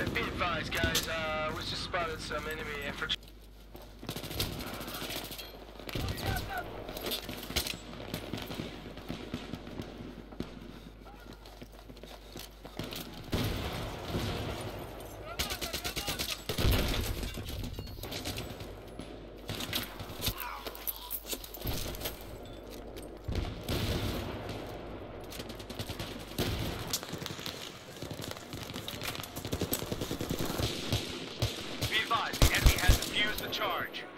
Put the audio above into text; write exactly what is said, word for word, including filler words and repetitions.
Be advised, guys. Uh, we just spotted some enemy infantry. The enemy has defused the charge.